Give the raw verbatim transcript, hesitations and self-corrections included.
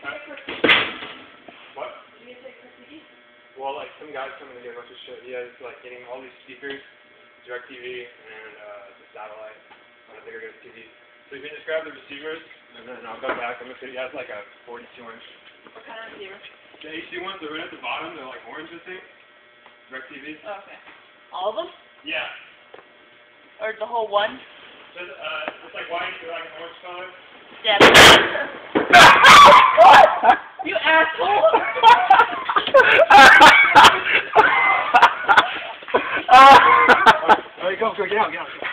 What? Well, like some guys coming to get a bunch of shit. He has like getting all these speakers, DirecTV, and uh, the satellite on a bigger T V. So you can just grab the receivers, and then I'll go back. I'm gonna say he has like a forty-two inch. What kind of receiver? The H D ones, they're right at the bottom. They're like orange, I think. DirecTV. Oh, okay. All of them? Yeah. Or the whole one? Just, uh, it's like white, they're like an orange color. Yeah. You asshole! All right, go, go, get out, get out.